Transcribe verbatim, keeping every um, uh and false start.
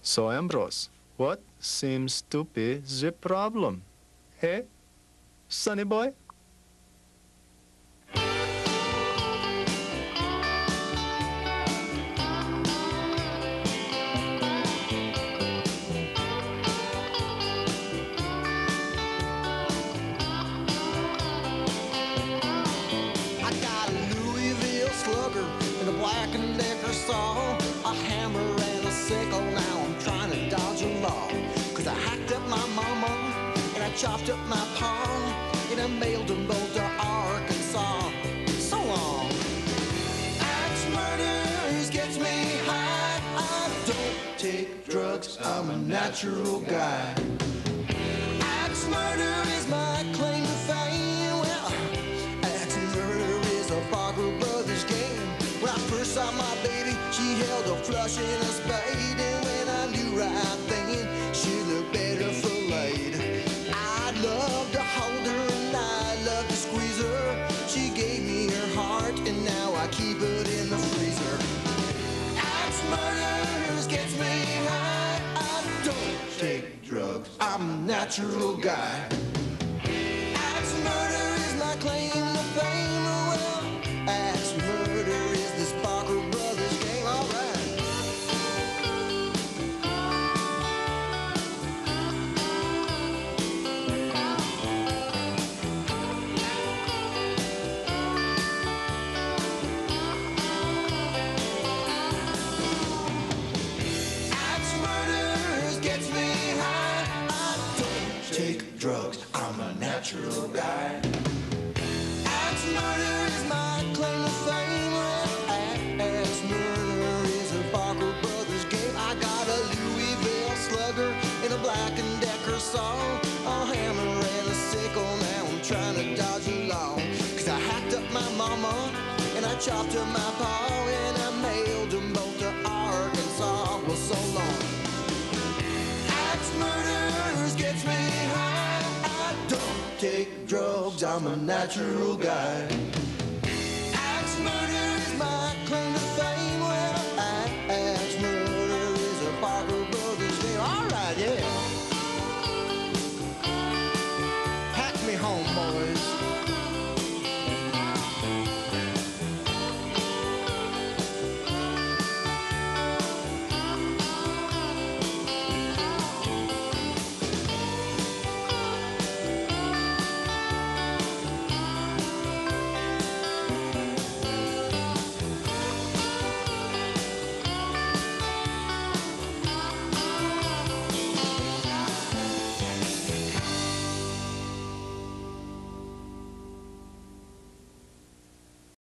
So, Ambrose, what seems to be the problem? Eh, Sonny boy? I got a Louisville slugger and a Black and Decker saw, a hammer and a sickle. Now I'm trying to dodge a law. Cause I hacked up my mama and I chopped up my pa and I mailed them both to Arkansas. So long. Axe murders gets me high. I don't take drugs, I'm a natural guy. Axe murder is my claim to fame. Well, axe murder is a Parker Brothers game. When I first saw my baby, she held a flush in a spade. And when I knew right then, she looked better filleted. I loved to hold her and I loved to squeeze her. She gave me her heart and now I keep it in the freezer. Axe murders gets me high. I don't take drugs, I'm a natural guy. Axe murder is my claim to fame. Well, axe murder is this Parker Brothers game. All right. Axe murders gets me high. I don't take drugs, I'm a natural guy. Axe murder is my claim to fame. Axe murder is a Parker Brothers game. I got a Louisville slugger and a Black and Decker saw, a hammer and a sickle. Now I'm trying to dodge the law. Cause I hacked up my mama and I chopped up my pa and I mailed them both to Arkansas. Well, so long. Axe murders gets me high. I don't take drugs, I'm a natural guy.